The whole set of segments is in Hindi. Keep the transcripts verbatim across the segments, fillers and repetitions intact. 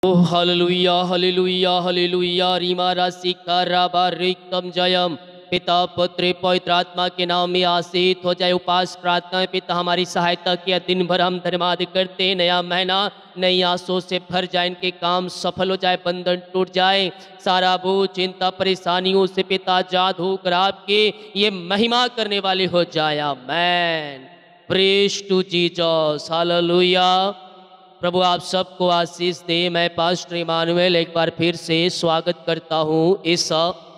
ओ हालेलुया हालेलुया हालेलुया रीमा राशि काराबा रिक्तम जयम। पिता पुत्र पवित्र आत्मा के नाम में आशीष हो जाए। उपास प्रार्थना में पिता हमारी सहायता किया। दिन भर हम धन्यवाद करते। नया महीना नई आशों से भर जाए। इनके काम सफल हो जाए, बंधन टूट जाए, सारा बोझ चिंता परेशानियों से पिता आजाद होकर आपके ये महिमा करने वाले हो जाए। Amen. Praise to Jesus. Hallelujah. प्रभु आप सबको आशीष दे। मैं पास्टर इमानुएल एक बार फिर से स्वागत करता हूँ इस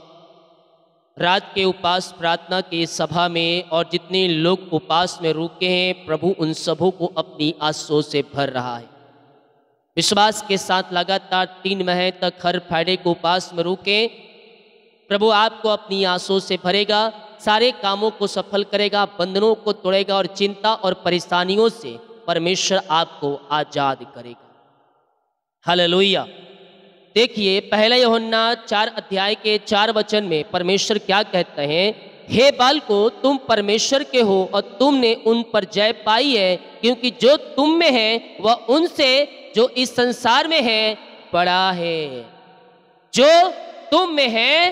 रात के उपास प्रार्थना की सभा में। और जितने लोग उपास में रुके हैं, प्रभु उन सबों को अपनी आशीषों से भर रहा है। विश्वास के साथ लगातार तीन महीने तक हर फ्राइडे को उपास में रुके। प्रभु आपको अपनी आशीषों से भरेगा, सारे कामों को सफल करेगा, बंधनों को तोड़ेगा और चिंता और परेशानियों से परमेश्वर आपको आजाद करेगा। हालेलुया। देखिए पहला यूहन्ना चार अध्याय के चार वचन में परमेश्वर क्या कहते हैं, हे बालको तुम परमेश्वर के हो और तुमने उन पर जय पाई है, क्योंकि जो तुम में है वह उनसे जो इस संसार में है बड़ा है। जो तुम में है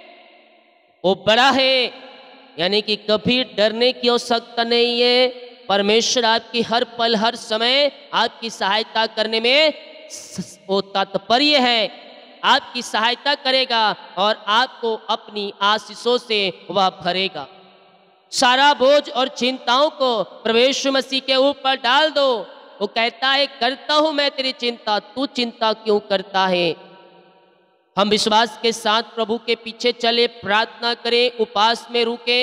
वो बड़ा है, यानी कि कभी डरने की आवश्यकता नहीं है। परमेश्वर आपकी हर पल हर समय आपकी सहायता करने में वो तात्पर्य है। आपकी सहायता करेगा और आपको अपनी आशीषों से वह भरेगा। सारा बोझ और चिंताओं को प्रभु यीशु मसीह के ऊपर डाल दो। वो कहता है करता हूं मैं तेरी चिंता, तू चिंता क्यों करता है। हम विश्वास के साथ प्रभु के पीछे चले, प्रार्थना करें, उपास में रुके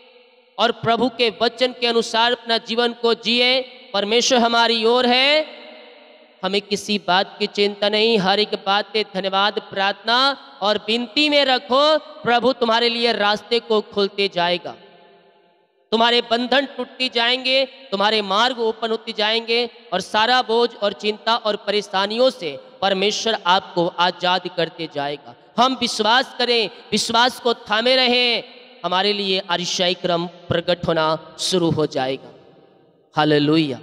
और प्रभु के वचन के अनुसार अपना जीवन को जिए। परमेश्वर हमारी ओर है, हमें किसी बात की चिंता नहीं। हर एक बात पे धन्यवाद, प्रार्थना और विनती में रखो। प्रभु तुम्हारे लिए रास्ते को खोलते जाएगा। तुम्हारे बंधन टूटते जाएंगे, तुम्हारे मार्ग ओपन होते जाएंगे और सारा बोझ और चिंता और परेशानियों से परमेश्वर आपको आजाद करते जाएगा। हम विश्वास करें, विश्वास को थामे रहें, हमारे लिए आरिशाई क्रम प्रकट होना शुरू हो जाएगा। हालेलुया।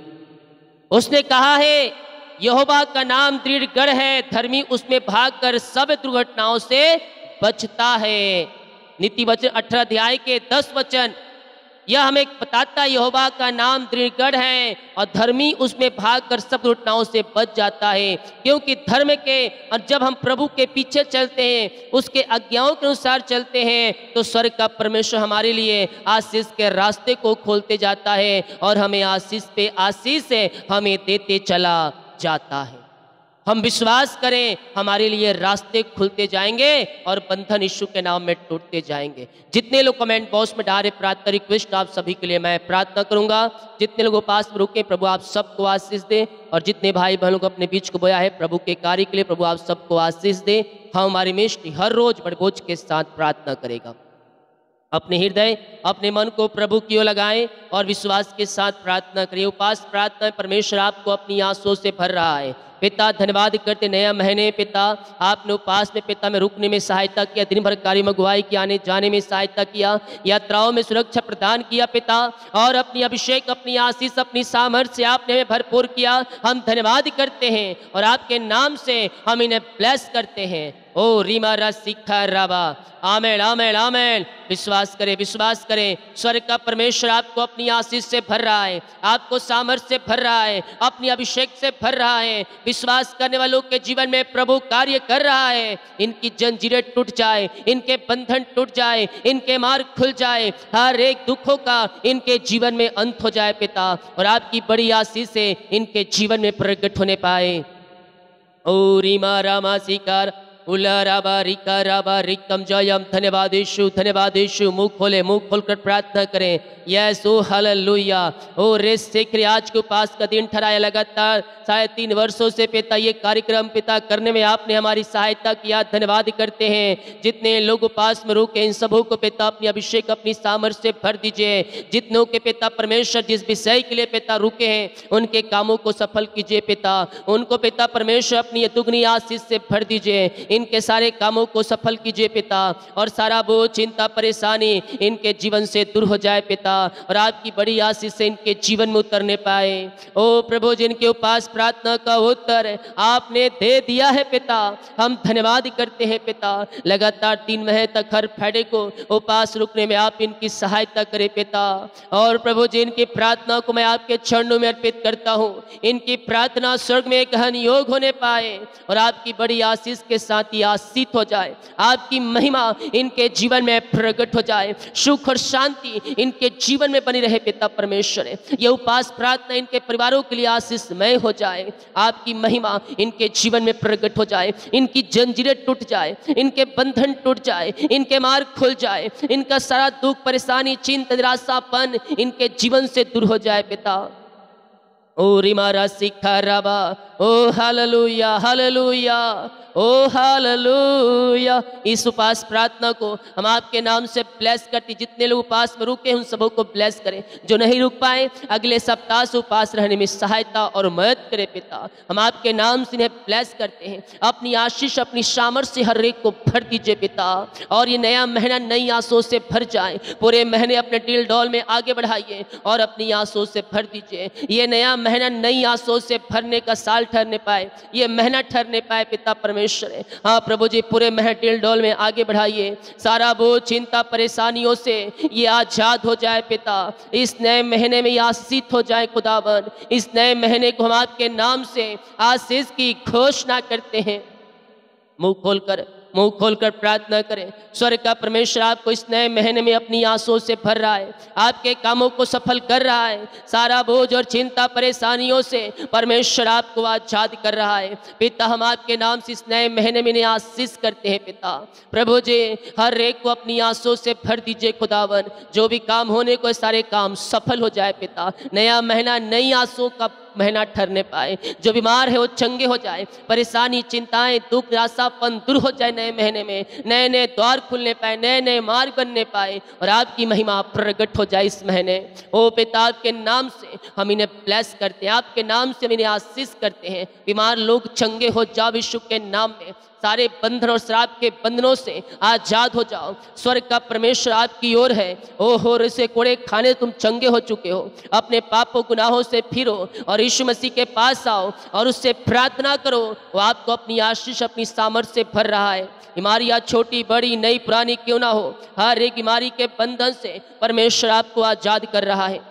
उसने कहा है यहोवा का नाम दृढ़ गढ़ है, धर्मी उसमें भागकर सब दुर्घटनाओं से बचता है। नीति वचन अठारह अध्याय के दस वचन यह हमें बताता है यहोवा का नाम दृढ़ गढ़ है और धर्मी उसमें भागकर सब दुर्घटनाओं से बच जाता है। क्योंकि धर्म के और जब हम प्रभु के पीछे चलते हैं, उसके आज्ञाओं के अनुसार चलते हैं, तो स्वर्ग का परमेश्वर हमारे लिए आशीष के रास्ते को खोलते जाता है और हमें आशीष पे आशीष से हमें देते चला जाता है। हम विश्वास करें, हमारे लिए रास्ते खुलते जाएंगे और बंधन यीशु के नाम में टूटते जाएंगे। जितने लोग कमेंट बॉक्स में डाले प्रार्थना रिक्वेस्ट, आप सभी के लिए मैं प्रार्थना करूंगा। जितने लोग उपास में रुके, प्रभु आप सबको आशीष दे। और जितने भाई बहनों को अपने बीच को बोया है प्रभु के कार्य के लिए, प्रभु आप सबको आशीष दे। हम हमारी मिष्ट हर रोज बड़े बोझ के साथ प्रार्थना करेगा। अपने हृदय अपने मन को प्रभु की ओर लगाएं और विश्वास के साथ प्रार्थना करिए। उपास प्रार्थना परमेश्वर आपको अपनी आंसुओं से भर रहा है। पिता धन्यवाद करते नया महीने पिता आपने उपास में पिता में रुकने में सहायता किया, दिन भर कार्य में अगुवाई की, आने जाने में सहायता किया, यात्राओं में सुरक्षा प्रदान किया पिता, और अपनी अभिषेक अपनी आशीष अपनी सामर्थ्य आपने हमें भरपूर किया। हम धन्यवाद करते हैं और आपके नाम से हम इन्हें ब्लेस करते हैं। ओ रीमा रसिखा राबा। आमेन आमेन आमेन। विश्वास करें विश्वास करें, स्वर्ग का परमेश्वर आपको अपनी आशीष से भर रहा है, आपको सामर्थ्य से भर रहा है, अपनी अभिषेक से भर रहा है। विश्वास करने वालों के जीवन में प्रभु कार्य कर रहा है। इनकी जंजीरें टूट जाए, इनके बंधन टूट जाए, इनके मार्ग खुल जाए, हर एक दुखों का इनके जीवन में अंत हो जाए पिता, और आपकी बड़ी आशीष से इनके जीवन में प्रकट होने पाए। ओ रीमा रामा सिकार उला राबा रिका राबा रिकम जयम। धन्यवाद यीशु, धन्यवाद यीशु। मुंह खोले, मुंह खोलकर प्रार्थना करें। यस ओ हालेलुया। ओ रेस से आज के उपास का दिन ठहराया, लगातार शायद तीन वर्षों से पिता ये कार्यक्रम पिता करने में आपने हमारी सहायता किया। धन्यवाद करते हैं। जितने लोग उपास में रुके इन सबों को पिता अपनी अभिषेक अपनी सामर्थ्य से भर दीजिए। जितनों के पिता परमेश्वर जिस विषय के लिए पिता रुके हैं उनके कामों को सफल कीजिए पिता। उनको पिता परमेश्वर अपनी दुगनी आशीष से भर दीजिए। इनके सारे कामों को सफल कीजिए पिता, और सारा बोझ चिंता परेशानी इनके जीवन से दूर हो जाए पिता, और आपकी बड़ी आशीष से इनके जीवन में उतरने पाए। ओ प्रभु, जिनके उपास प्रार्थना का उत्तर आपने दे दिया है पिता, हम धन्यवाद करते हैं पिता। लगातार तीन महीने तक हर फ्राइडे को उपास रुकने में आप इनकी सहायता करें पिता। और प्रभु जी, इनकी प्रार्थना को मैं आपके चरणों में अर्पित करता हूँ, इनकी प्रार्थना स्वर्ग में ग्रहण योग होने पाए और आपकी बड़ी आशीष के साथ ही आशीष हो जाए, आपकी महिमा इनके जीवन में प्रकट हो जाए, सुख और शांति इनके जीवन में बनी रहे पिता परमेश्वर। ये उपास प्रार्थना इनके परिवारों के लिए आशीषमय हो जाए, आपकी महिमा इनके जीवन में प्रकट हो जाए, इनकी जंजीरें टूट जाए, इनके बंधन टूट जाए, इनके मार्ग खुल जाए, इनका सारा दुख परेशानी चिंता निराशापन इनके जीवन से दूर हो जाए पिता। ओ रिमारा सिखा राबा, ओ हालेलुया हालेलुया, ओ हालेलुया। इस उपास प्रार्थना को हम आपके नाम से ब्लेस करते, जितने लोग उपास में रुके उन सबों को ब्लेस करें, जो नहीं रुक पाए अगले सप्ताह से उपास रहने में सहायता और मदद करें पिता। हम आपके नाम से इन्हें ब्लेस करते हैं, अपनी आशीष अपनी सामर्थ्य से हर एक को भर दीजिए पिता, और ये नया महीना नई आशों से भर जाए। पूरे महीने अपने डील डॉल में आगे बढ़ाइए और अपनी आशों से भर दीजिए। ये नया महीना नई आशों से भरने का साल ठहरने पाए, ये महीना ठहरने पाए पिता परमेश्वर। हाँ प्रभु जी, पूरे महीने डील डॉल में आगे बढ़ाइए, सारा बोझ चिंता परेशानियों से ये आजाद हो जाए पिता। इस नए महीने में ये आशीष हो जाए खुदावन। इस नए महीने को हम आपके नाम से आशीष की घोषणा करते हैं। मुंह खोलकर मुंह खोलकर प्रार्थना करें। स्वर्ग का परमेश्वर आपको इस नए महीने में अपनी आंसुओं से भर रहा है, आपके कामों को सफल कर रहा है, सारा बोझ और चिंता परेशानियों से परमेश्वर आपको आजाद कर रहा है। पिता, हम आपके नाम से इस नए महीने में आशीष करते हैं पिता। प्रभु जी, हर एक को अपनी आंसुओं से भर दीजिए खुदावन। जो भी काम होने को सारे काम सफल हो जाए पिता। नया महीना नई आंसुओं का महीना ठहरने पाए। जो बीमार है वो चंगे हो जाए, परेशानी चिंताएं दुख निराशापन दूर हो जाए। नए महीने में नए नए द्वार खुलने पाए, नए नए मार्ग बनने पाए और आपकी महिमा प्रकट हो जाए इस महीने। ओ पिता, आपके नाम से हम इन्हें ब्लेस करते हैं, आपके नाम से हम इन्हें आशीष करते हैं। बीमार लोग चंगे हो जाओ यीशु के नाम में। सारे बंधन और श्राप के बंधनों से आजाद हो जाओ। स्वर्ग का परमेश्वर आपकी ओर है। ओ हो रसे कोड़े खाने तुम चंगे हो चुके हो। अपने पापों गुनाहों से फिरो और यीशु मसीह के पास आओ और उससे प्रार्थना करो। वो आपको अपनी आशीष अपनी सामर्थ्य से भर रहा है। बीमारियाँ छोटी बड़ी नई पुरानी क्यों ना हो, हर एक बीमारी के बंधन से परमेश्वर आपको आजाद कर रहा है।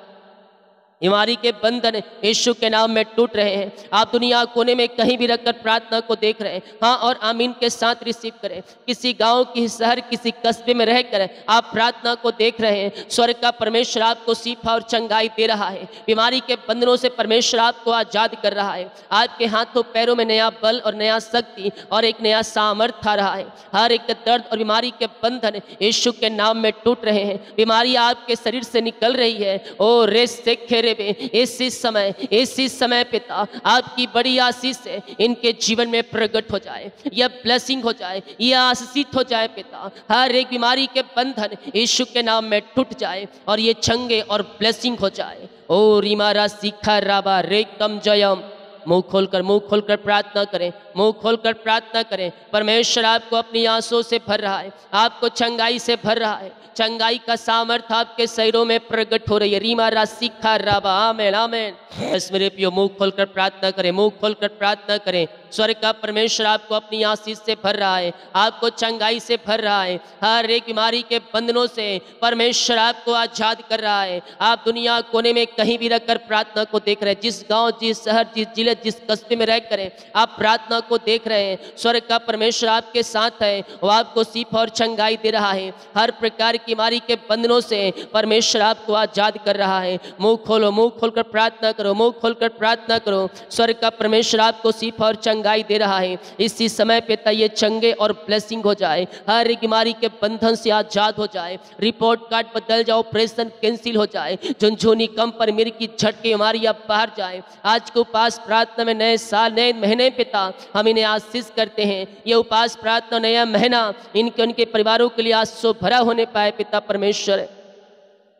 बीमारी के बंधन यीशु के नाम में टूट रहे हैं। आप दुनिया कोने में कहीं भी रखकर प्रार्थना को देख रहे हैं, हाँ और आमीन के साथ रिसीव करें। किसी गांव किसी शहर किसी कस्बे में रहकर आप प्रार्थना को देख रहे हैं, स्वर्ग का परमेश्वर आपको शिफा और चंगाई दे रहा है। बीमारी के बंधनों से परमेश्वर आपको आजाद कर रहा है। आपके हाथों पैरों में नया बल और नया शक्ति और एक नया सामर्थ आ रहा है। हर एक दर्द और बीमारी के बंधन यीशु के नाम में टूट रहे हैं। बीमारी आपके शरीर से निकल रही है। ओ रेस से खेरे इसी समय इसी समय पिता, आपकी बड़ी आशीष से इनके जीवन में प्रकट हो जाए, यह ब्लेसिंग हो जाए, यह आशीषित हो जाए पिता। हर एक बीमारी के बंधन यीशु के नाम में टूट जाए और ये चंगे और ब्लेसिंग हो जाए। ओ रिमारा शिखा राबा रेकम जयम। मुंह खोलकर मुंह खोलकर प्रार्थना करें, मुंह खोलकर प्रार्थना करें। परमेश्वर आपको अपनी आंसुओं से भर रहा है, आपको चंगाई से भर रहा है। चंगाई का सामर्थ आपके शरीरों में प्रकट हो रही है। रीमा राशि खा राबा आमेन आमेन। मेरे प्रियो, मुंह खोलकर प्रार्थना करें, मुंह खोलकर प्रार्थना करें। स्वर्ग का परमेश्वर आपको अपनी आशीष से भर रहा है, आपको चंगाई से भर रहा है। हर एक बीमारी के बंधनों से परमेश्वर आपको आजाद कर रहा है। आप दुनिया कोने में कहीं भी रखकर प्रार्थना को देख रहे हैं, जिस गांव जिस शहर जिस जिले जिस कस्बे में रह कर आप प्रार्थना को देख रहे हैं, स्वर्ग का परमेश्वर आपके साथ है। वो आपको शिफा और चंगाई दे रहा है। हर प्रकार की बीमारी के बंधनों से परमेश्वर आपको आजाद कर रहा है। मुंह खोलो, मुंह खोलकर प्रार्थना करो, मुंह खोलकर प्रार्थना करो। स्वर्ग का परमेश्वर आपको शिफा और चंगाई दे रहा है। इसी समय पे ये चंगे और ब्लेसिंग हो जाए, हर एक बीमारी के बंधन से आजाद हो जाए। रिपोर्ट कार्ड बदल जाए, ऑपरेशन कैंसिल हो जाए, झुनझुनी कम पर मिर्गी की झटके बीमारियां बाहर जाए। आज के उपास प्रार्थना में नए साल नए महीने पिता हम इन्हें आशीष करते हैं। ये उपास प्रार्थना नया महीना इनके उनके परिवारों के लिए आशीषों भरा होने पाए पिता परमेश्वर।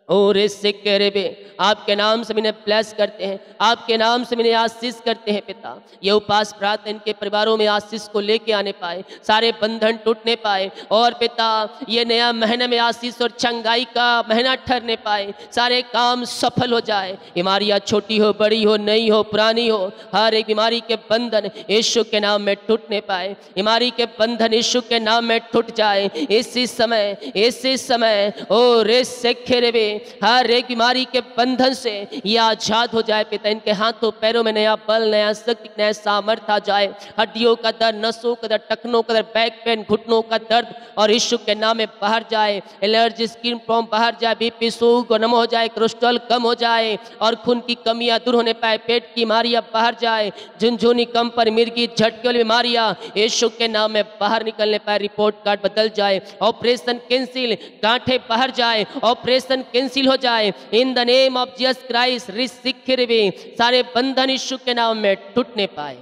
और इससे करेबे आपके नाम से मैंने ब्लेस करते हैं, आपके नाम से मैंने आशीष करते हैं पिता। ये उपास प्रार्थना इनके परिवारों में आशीष को लेके आने पाए, सारे बंधन टूटने पाए और पिता ये नया महीने में आशीष और चंगाई का महीना ठहरने पाए, सारे काम सफल हो जाए। बीमारियां छोटी हो बड़ी हो नई हो पुरानी हो, हर एक बीमारी के बंधन यीशु के नाम में टूटने पाए, बीमारी के बंधन यीशु के नाम में टूट जाए इसी समय, इसी समय। ओ रे से खेरेबे हर एक बीमारी के बंधन से ये आजाद हो जाए पिता। इनके हाथों पैरों में नया बल, नया शक्ति, नया सामर्थ्य आ जाए। हड्डियों का दर्द, नसों का दर्द, टखनों का दर्द, बैक पेन, घुटनों का दर्द और यीशु के नाम में बाहर जाए। एलर्जी, स्किन प्रॉब्लम बाहर जाए, बीपी शुगर नम हो जाए, कोलेस्ट्रॉल कम हो जाए और खून की कमियां दूर होने पाए, पेट की बीमारियां बाहर जाए, झुनझुनी, कंपर, मिर्गी, झटके वाली बीमारियां यीशु के नाम में बाहर निकलने पाए। रिपोर्ट कार्ड बदल जाए, ऑपरेशन कैंसिल, गांठें बाहर जाए, ऑपरेशन कैंसिल हो जाए in the name of Jesus Christ. रिसिखिरवे सारे बंधन यीशु के नाम में टूटने पाए।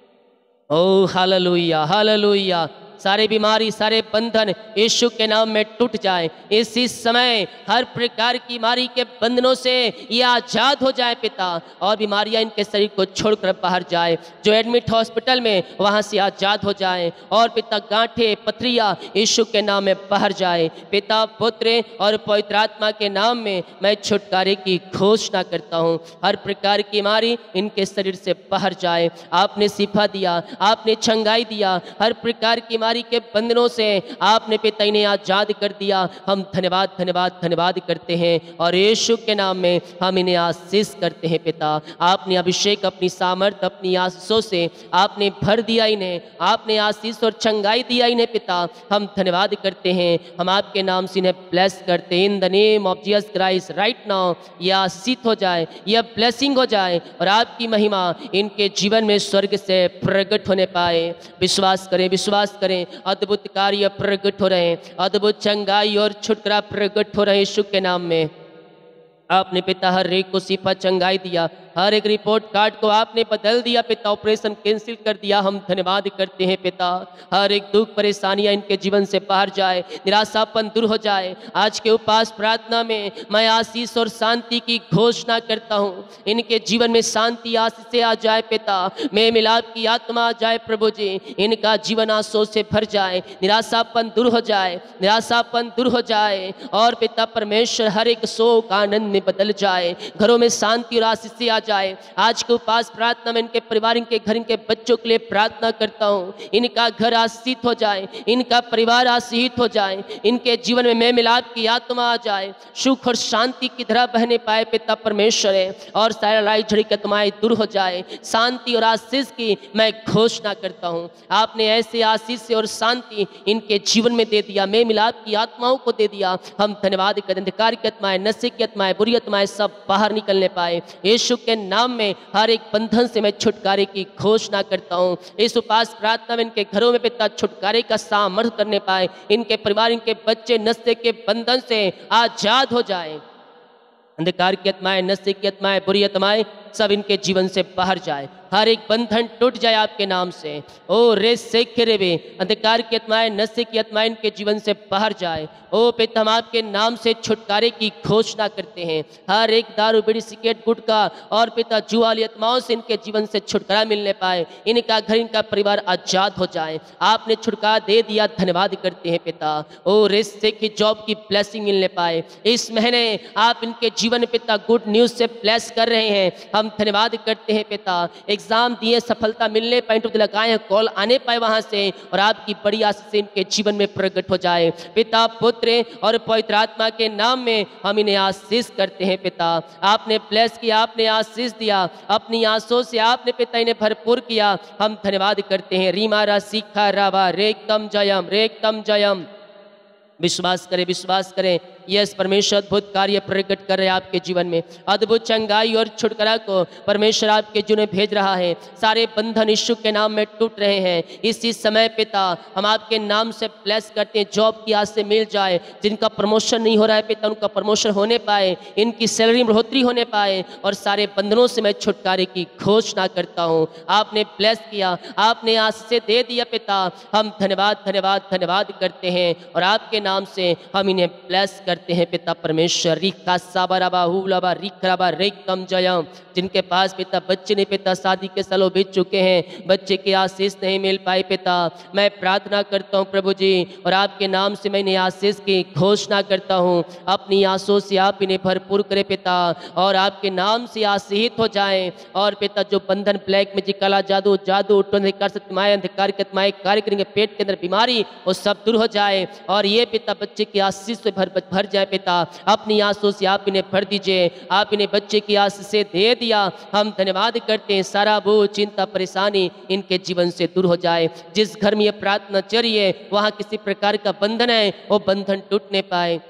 ओ हालेलुया, हालेलुया। सारे बीमारी, सारे बंधन यीशु के नाम में टूट जाए इसी समय। हर प्रकार की बीमारी के बंधनों से ये आजाद हो जाए पिता और बीमारियां इनके शरीर को छोड़कर बाहर जाए। जो एडमिट हॉस्पिटल में वहां से आजाद हो जाए और पिता गांठे, पथरियां यीशु के नाम में बाहर जाए। पिता, पुत्र और पवित्र आत्मा के नाम में मैं छुटकारे की घोषणा करता हूं। हर प्रकार की बीमारी इनके शरीर से बाहर जाए। आपने शिफा दिया, आपने छंगाई दिया, हर प्रकार की के बंधनों से आपने पिता इन्हें आजाद कर दिया। हम धन्यवाद धन्यवाद धन्यवाद करते हैं और यीशु के नाम में हम इन्हें आशीष करते हैं पिता। आपने अभिषेक, अपनी सामर्थ, अपनी आशीषों से आपने भर दिया इन्हें, आपने आशीष और चंगाई दिया इन्हें पिता। हम धन्यवाद करते हैं, हम आपके नाम से इन्हें ब्लेस करते हैं in the name of Jesus Christ. Right now यह आशीष हो जाए, यह ब्लेसिंग हो जाए और आपकी महिमा इनके जीवन में स्वर्ग से प्रकट होने पाए। विश्वास करें, विश्वास करें, अद्भुत कार्य प्रकट हो रहे हैं, अद्भुत चंगाई और छुटकारा प्रकट हो रहे हैं यीशु के नाम में। आपने पिता हर एक को शिफा, चंगाई दिया, हर एक रिपोर्ट कार्ड को आपने बदल दिया पिता, ऑपरेशन कैंसिल कर दिया। हम धन्यवाद करते हैं पिता। हर एक दुख, परेशानियां इनके जीवन से बाहर जाए, निराशापन दूर हो जाए। आज के उपास प्रार्थना में मैं आशीष और शांति की घोषणा करता हूं। इनके जीवन में शांति, आशीष से आ जाए पिता। मेल मिलाप की आत्मा आ जाए प्रभु जी। इनका जीवन आशों से भर जाए, निराशापन दूर हो जाए, निराशापन दूर हो जाए और पिता परमेश्वर हर एक शोक आनंद में बदल जाए। घरों में शांति और आशीष से आ जाए। आज के उपास प्रार्थना में इनके परिवार, इनके घर, इनके बच्चों के लिए प्रार्थना करता हूँ। इनका घर आशीषित हो जाए, इनका परिवार आशीषित हो जाए, इनके जीवन में मेल मिलाप की आत्मा आ जाए, सुख और शांति की तरह बहने पाए पिता परमेश्वर है और सारा लड़ाई झड़ी की आत्माएं दूर हो जाए। शांति और आशीष की मैं घोषणा करता हूँ। आपने ऐसे आशीष और शांति इनके जीवन में दे दिया, मेल मिलाप की आत्माओं को दे दिया। हम धन्यवाद करते हैं। अंधकार की आत्माएं, नशे की आत्माएं, बुरी आत्माएं सब बाहर निकलने पाए यीशु के नाम में। हर एक बंधन से मैं छुटकारे की घोषणा करता हूँ। इस उपास प्रार्थना में इनके घरों में पिता छुटकारे का सामर्थ्य करने पाए। इनके परिवार, इनके बच्चे नशे के बंधन से आजाद हो जाए। अंधकार की आत्माएं, नशे की आत्माएं, बुरी आत्माएं सब इनके जीवन से बाहर जाए। हर एक बंधन टूट जाए आपके नाम से। ओ रे से खेरेबे अंधकार की आत्माएं, नशे की आत्माएं इनके जीवन से बाहर जाए। ओ पिता, हम आपके नाम से छुटकारे की घोषणा करते हैं। हर एक दारू, बीड़ी, सिगरेट, गुटखा और पिता जुआ वाली आत्माओं से इनके जीवन से छुटकारा मिलने पाए। इनका घर, इनका परिवार आजाद हो जाए। आपने छुटकारा दे दिया, धन्यवाद करते हैं पिता। ओ रे से की जॉब की ब्लेसिंग मिलने पाए। इस महीने आप इनके जीवन में पिता गुड न्यूज से ब्लेस कर रहे हैं। हम धन्यवाद करते हैं पिता। एग्जाम दिए, सफलता मिलने पाए, इंटरव्यू लगाए, कॉल आने पाए वहां से और आपकी बड़ी आशीष इनके जीवन में प्रकट हो जाए। पिता, पुत्र और पवित्र आत्मा के नाम में हम इन्हें आशीष करते हैं पिता। आपने ब्लेस किया, आपने आशीष दिया, अपनी आंसुओं से आपने पिता इन्हें भरपूर किया। हम धन्यवाद करते हैं। रीमा रा सीखा रावा रेकम जयम रेकम जयम। विश्वास करें, विश्वास करें, यस परमेश्वर अद्भुत कार्य प्रकट कर रहे हैं आपके जीवन में। अद्भुत चंगाई और छुटकारा को परमेश्वर आपके जीवन में भेज रहा है। सारे बंधन यीशु के नाम में टूट रहे हैं इसी समय पिता। हम आपके नाम से ब्लेस करते हैं। जॉब की आज से मिल जाए, जिनका प्रमोशन नहीं हो रहा है पिता उनका प्रमोशन होने पाए, इनकी सैलरी में बढ़ोतरी होने पाए और सारे बंधनों से मैं छुटकारे की घोषणा करता हूँ। आपने ब्लेस किया, आपने आज से दे दिया पिता। हम धन्यवाद धन्यवाद धन्यवाद करते हैं और आपके नाम से हम इन्हें ब्लेस करते करते हैं पिता परमेश्वर। रिका साबराबा हुलाबा रिखराबा रेकम जयम, जिनके पास पिता बच्चे नहीं पिता शादी के सालों बीत चुके हैं, बच्चे के आशीष नहीं मिल पाए पिता, मैं प्रार्थना करता हूँ प्रभु जी, और आपके नाम से मैंने आशीष की घोषणा करता हूँ। अपनी आंसू से आप इन्हें भरपूर करे पिता, और आपके नाम से आशीषित हो जाएं। और पिता जो बंधन ब्लैक में काला जादू जादू उठकर सत्यमाय अंधकार के तमाय कार्य करेंगे, पेट के अंदर बीमारी वो सब दूर हो जाए, और ये पिता बच्चे की आशीष से भर भर जाए पिता। अपनी आंसू से आप इन्हें भर दीजिए, आप इन्हें बच्चे की आशीष से दे दिया, हम धन्यवाद करते हैं। सारा बोझ चिंता परेशानी इनके जीवन से दूर हो जाए। जिस घर में ये प्रार्थना चल रही है वहाँ किसी प्रकार का बंधन है वो बंधन टूटने पाए,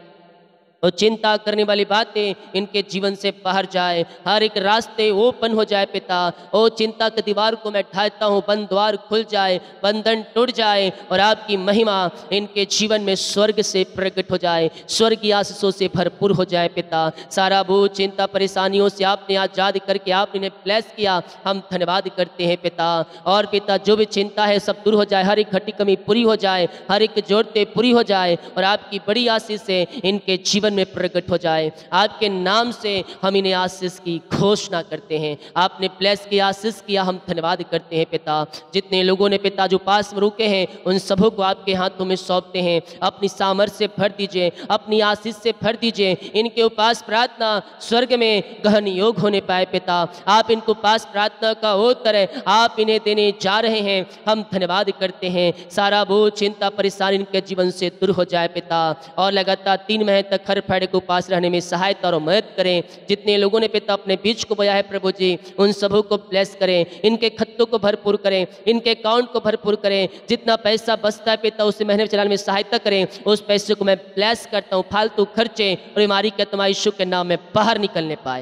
और चिंता करने वाली बातें इनके जीवन से बाहर जाए, हर एक रास्ते ओपन हो जाए पिता। ओ चिंता की दीवार को मैं ढाता हूँ, बंद द्वार खुल जाए, बंधन टूट जाए, और आपकी महिमा इनके जीवन में स्वर्ग से प्रकट हो जाए, स्वर्गीय आशीषों से भरपूर हो जाए पिता। सारा बोझ चिंता परेशानियों से आपने आजाद करके आपने इन्हें ब्लेस किया, हम धन्यवाद करते हैं पिता। और पिता जो भी चिंता है सब दूर हो जाए, हर एक घटी कमी पूरी हो जाए, हर एक जरूरतें पूरी हो जाए, और आपकी बड़ी आशीष से इनके जीवन में प्रकट हो जाए। आपके नाम से हम इन्हें आशीष की घोषणा करते हैं। आपने ब्लेस की आशीष किया, हम धन्यवाद करते हैं पिता। जितने लोगों ने पिता जो पास में रुके हैं उन सबों को आपके हाथों में सौंपते हैं, अपनी सामर्थ से भर दीजिए, अपनी आशीष से भर दीजिए। इनके उपास प्रार्थना स्वर्ग में गहन योग होने पाए पिता। आप इनको पास प्रार्थना का उत्तर है आप इन्हें देने जा रहे हैं, हम धन्यवाद करते हैं। सारा बोझ चिंता परेशानी इनके जीवन से दूर हो जाए पिता, और लगातार तीन महीने तक हर फैड़े को पास रहने में सहायता और मदद करें। जितने लोगों ने पिता अपने बीज को बोया है प्रभु जी उन सबों को ब्लेस करें, इनके खत्तों को भरपूर करें, इनके अकाउंट को भरपूर करें। जितना पैसा बचता है पिता उसे महीने चलाने में सहायता करें, उस पैसे को मैं ब्लेस करता हूँ, फालतू खर्चे और बीमारी के तुम्हारे यीशु के नाम में बाहर निकलने पाए।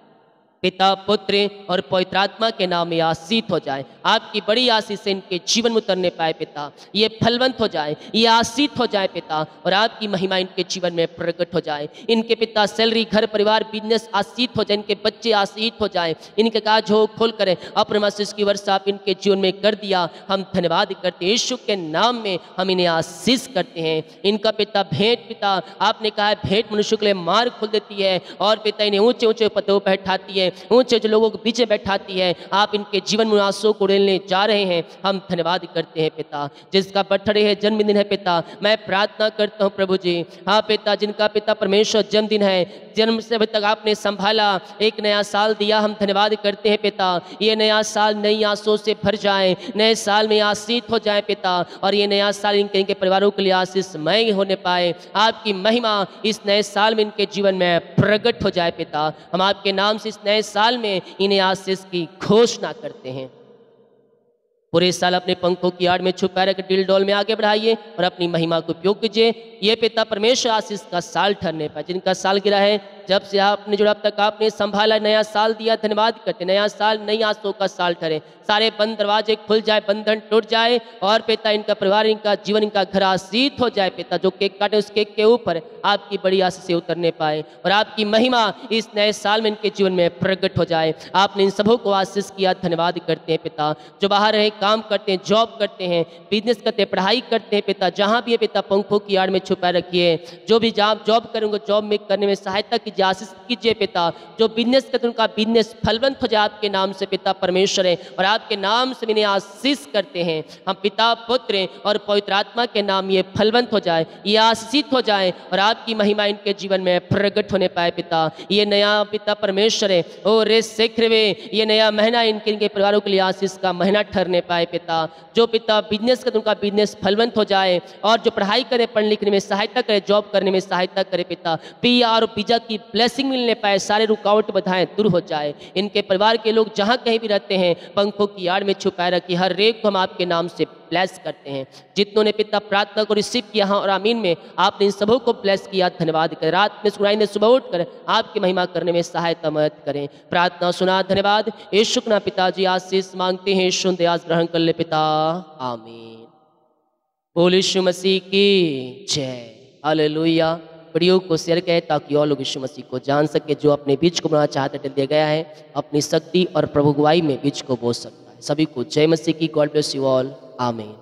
पिता पुत्र और पवित्र आत्मा के नाम में आशीष हो जाए। आपकी बड़ी आशीष से इनके जीवन में उतरने पाए पिता, ये फलवंत हो जाए, ये आशीष हो जाए पिता, और आपकी महिमा इनके जीवन में प्रकट हो जाए। इनके पिता सैलरी घर परिवार बिजनेस आशीष हो जाए, इनके बच्चे आशीष हो जाए, इनके काज हो खोल करें। अपने आशीष की वर्षा आप इनके जीवन में कर दिया, हम धन्यवाद करते हैं। यीशु के नाम में हम इन्हें आशीष करते हैं। इनका पिता भेंट पिता आपने कहा है भेंट मनुष्य के लिए मार्ग खोल देती है, और पिता इन्हें ऊंचे ऊंचे पदों पर बैठाती है, ऊंचे जो लोगों के पीछे बैठाती है। आप इनके जीवन में आंसू को उड़ेलने जा रहे हैं, हम धन्यवाद करते हैं पिता। जिसका बर्थडे है जन्मदिन है पिता, मैं प्रार्थना करता हूँ प्रभु जी, हाँ पिता जिनका पिता परमेश्वर जन्मदिन है, जन्म से अभी तक आपने संभाला, एक नया साल दिया, हम धन्यवाद करते हैं पिता। ये नया साल नई आंसू से भर जाए, नए साल में आशीष हो जाए पिता, और ये नया साल इनके इनके परिवारों के लिए आशीषमय होने पाए। आपकी महिमा इस नए साल में इनके जीवन में प्रकट हो जाए पिता। हम आपके नाम से इस नए साल में इन्हें आशीष की घोषणा करते हैं। पूरे साल अपने पंखों की आड़ में छुपा रख डील डोल में आगे बढ़ाइए और अपनी महिमा को उपयोग कीजिए। ये पिता परमेश्वर आशीष का साल ठहरने पर जिनका साल गिरा है, जब से आपने जुड़ा अब तक आपने संभाला, नया साल दिया, धन्यवाद करते। नया साल नई आंसू का साल ठहरे, सारे बंद दरवाजे खुल जाए, बंधन टूट जाए, और पिता इनका परिवार इनका जीवन इनका घर आशीष हो जाए पिता। जो केक काटे उस केक के ऊपर आपकी बड़ी आशीष से उतरने पाए, और आपकी महिमा इस नए साल में इनके जीवन में प्रकट हो जाए। आपने इन सबों को आशीष किया, धन्यवाद करते हैं पिता। जो बाहर रहे काम करते हैं, जॉब करते हैं, बिजनेस करते हैं, पढ़ाई करते हैं पिता, जहाँ भी है पिता पंखों की आड़ में छुपा रखिए। जो भी जॉब जॉब करेंगे जॉब में करने में सहायता कीजिए, आशीष कीजिए पिता। जो बिजनेस करते हैं उनका बिजनेस फलवंत हो जाए आपके नाम से पिता परमेश्वर है, और आपके नाम से इन्हें आशीष करते हैं। हम पिता पुत्र और पवित्र आत्मा के नाम ये फलवंत हो जाए, ये आशीषित हो जाए, और आपकी महिमा इनके जीवन में प्रकट होने पाए पिता। ये नया पिता परमेश्वर है ओ रे सेख्रवे, ये नया महीना इनके इनके परिवारों के लिए आशीष का महीना ठहरने पाए पिता। जो पिता बिजनेस करते उनका बिजनेस फलवंत हो जाए, और जो पढ़ाई करे पढ़ने लिखने में सहायता करे, जॉब करने में सहायता करे पिता। पी और पिज्जा की ब्लेसिंग मिलने पाए, सारे रुकावट बाधाएं दूर हो जाए। इनके परिवार के लोग जहाँ कहीं भी रहते हैं पंखों की आड़ में छुपाए रखी, हर एक को हम आपके नाम से ब्लेस करते हैं। जितनों ने पिता प्रार्थना को रिसीव किया हाँ और आमीन में आपने इन सबों को ब्लेस किया, धन्यवाद करें। रात में सुनाई ने सुबह उठ कर आपकी महिमा करने में सहायता मदद करें। प्रार्थना सुना, धन्यवाद। यीशु के नाम पिताजी आशीष मांगते हैं, यीशु दयास ग्रहण कर ले पिता, आमीन। बोल यीशु मसीह की जय, हालेलुया। वीडियो को शेयर करें ताकि और लोग यीशु मसीह को जान सके। जो अपने बीच को बनाना चाहते हैं दिया गया है, अपनी शक्ति और प्रभु गवाही में बीच को बो सकता है। सभी को जय मसीह की। गॉड ब्लेस यू ऑल, आमीन।